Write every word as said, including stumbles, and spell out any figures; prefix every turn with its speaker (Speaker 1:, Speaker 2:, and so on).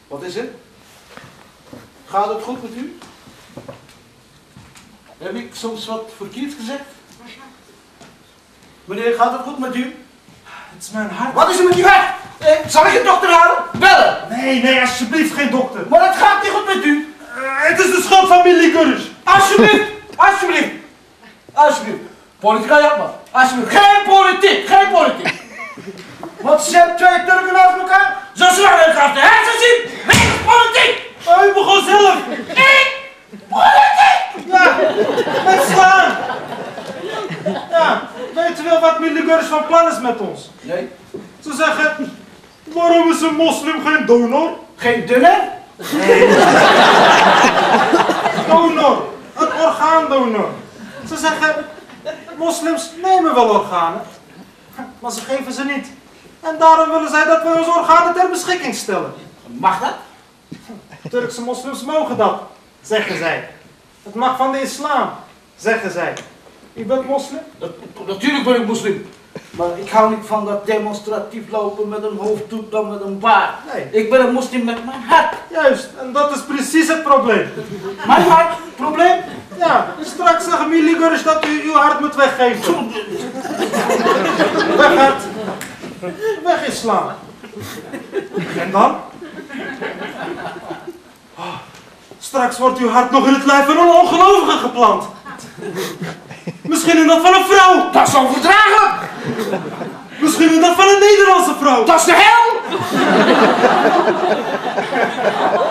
Speaker 1: Wat is het? Gaat het goed met u? Heb ik soms wat verkeerd gezegd? Meneer, gaat het goed met u?
Speaker 2: Het is mijn hart.
Speaker 1: Wat is er met uw hart? Eh, zal ik een dokter halen? Bellen!
Speaker 2: Nee, nee, alsjeblieft geen dokter.
Speaker 1: Maar het gaat niet goed met u.
Speaker 2: Uh, het is de schuld van Millie Gurus.
Speaker 1: Alsjeblieft! Alsjeblieft! Alsjeblieft! Politica jammer. Alsjeblieft. Geen politiek! Geen politiek! Want ze zijn twee Turken naast elkaar. Zo slaan elkaar de hersen zien. Geen politiek!
Speaker 2: Oh, u begon zelf.
Speaker 1: Ik! Politiek!
Speaker 2: Ja, met slaan. Ja, weet u wel wat Millie Gurus van plan is met ons?
Speaker 1: Nee.
Speaker 2: Ze zeggen, waarom is een moslim geen donor?
Speaker 1: Geen dunner?
Speaker 2: Nee. Donor. Een orgaandonor. Ze zeggen, moslims nemen wel organen, maar ze geven ze niet. En daarom willen zij dat we onze organen ter beschikking stellen.
Speaker 1: Mag dat?
Speaker 2: Turkse moslims mogen dat, zeggen zij. Het mag van de islam, zeggen zij. U bent moslim?
Speaker 1: Dat, natuurlijk ben ik moslim. Maar ik hou niet van dat demonstratief lopen met een hoofddoek dan met een baard.
Speaker 2: Nee.
Speaker 1: Ik ben een moslim met mijn hart.
Speaker 2: Juist, en dat is precies het probleem.
Speaker 1: Mijn hart? Probleem?
Speaker 2: Ja, straks zeggen Millie Gurus dat u uw hart moet weggeven. Weg hart. Weg islam. En dan? Oh, straks wordt uw hart nog in het lijf van een ongelovige geplant. Misschien in dat van een vrouw.
Speaker 1: Dat is onverdraaglijk.
Speaker 2: Misschien in dat van een Nederlandse vrouw.
Speaker 1: Dat is de hel.